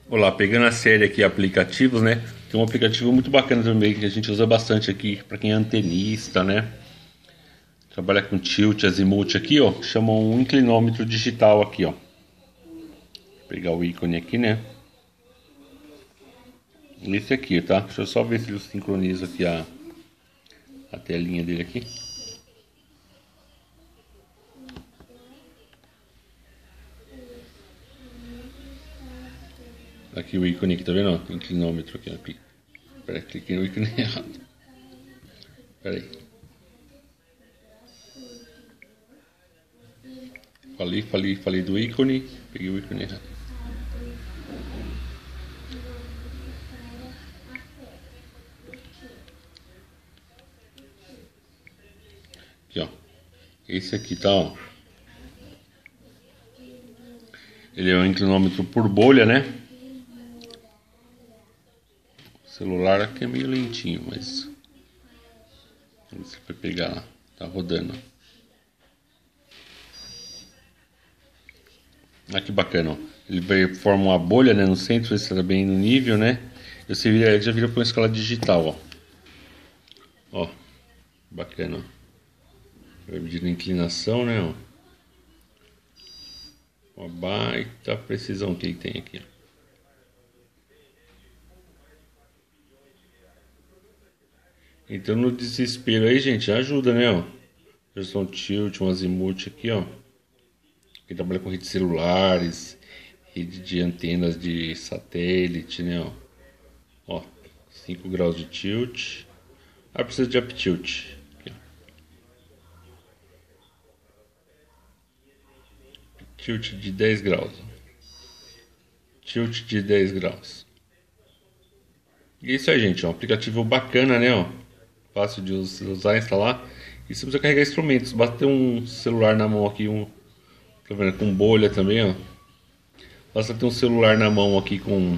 Olá, pegando a série aqui aplicativos, né? Tem um aplicativo muito bacana também que a gente usa bastante aqui para quem é antenista, né? Trabalha com tilt, azimuth aqui, ó. Chama um inclinômetro digital aqui, ó. Vou pegar o ícone aqui, né? Esse aqui, tá? Deixa eu só ver se eu sincronizo aqui a telinha dele aqui. Aqui o ícone aqui, tá vendo? Ó, inclinômetro aqui, ó. Peraí, cliquei no ícone errado. Peraí. Falei do ícone. Peguei o ícone errado. Aqui, ó. Esse aqui, tá, ó. Ele é um inclinômetro por bolha, né? O celular aqui é meio lentinho, mas você vai pegar lá. Tá rodando. Ah, que bacana, ó. Forma uma bolha, né, no centro, esse tá bem no nível, né? Você vira, já vira para uma escala digital, ó. Ó, bacana, ó. Vai medir a inclinação, né, ó. Uma baita precisão que ele tem aqui, ó. Então no desespero aí, gente, ajuda, né, ó. Versão tilt, um azimuth aqui, ó. Quem trabalha com redes celulares, rede de antenas de satélite, né, ó. Ó, 5 graus de tilt. Ah, precisa de up tilt. Aqui, ó. Tilt de 10 graus. Tilt de 10 graus. E é isso aí, gente. É um aplicativo bacana, né? Ó. Fácil de usar e instalar. E você precisa carregar instrumentos. Basta ter um celular na mão aqui. Tá vendo? Com bolha também, ó. Basta ter um celular na mão aqui com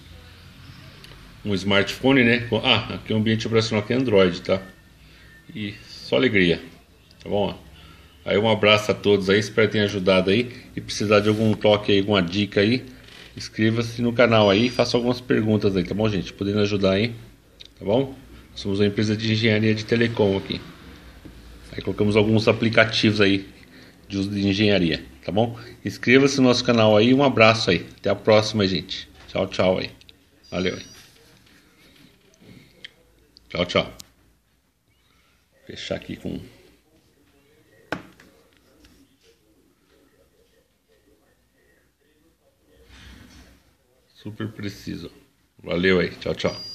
um smartphone, né? Aqui o ambiente operacional aqui é Android, tá? E só alegria. Tá bom? Ó. Aí um abraço a todos aí. Espero que tenha ajudado aí. E precisar de algum toque aí, alguma dica aí, inscreva-se no canal aí e faça algumas perguntas aí, tá bom, gente? Podendo ajudar aí, tá bom? Somos uma empresa de engenharia de telecom aqui. Aí colocamos alguns aplicativos aí de uso de engenharia, tá bom? Inscreva-se no nosso canal aí, um abraço aí. Até a próxima, gente. Tchau, tchau aí. Valeu aí. Tchau, tchau. Vou fechar aqui com super preciso. Valeu aí. Tchau, tchau.